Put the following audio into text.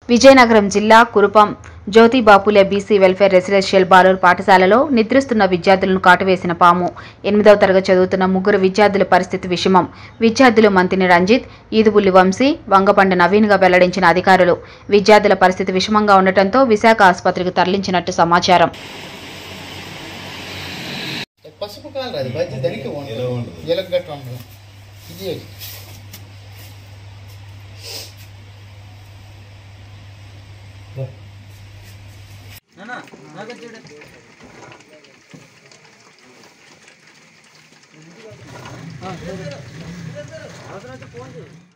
విజయనగరం జిల్లా Kurupam Jyotiba Phule BC welfare residential బాలుర్ పాఠశాలలో నిద్రిస్తున్న విద్యార్థులను కాటువేసిన పాము. 8వ తరగతి చదువుతున్న 3 విద్యార్థుల పరిస్థితి విషమం. విద్యార్థులు మంతిని రంజిత్, ఈదుబుల్లి వంశీ, వంగపండ నవీన్గా వెల్లడించిన అధికారులు. విద్యార్థుల పరిస్థితి విషమంగా ఉండటంతో విశాఖ ఆసుపత్రికి తరలించినట్టు సమాచారం. అవసరం ఫోన్ చేయి.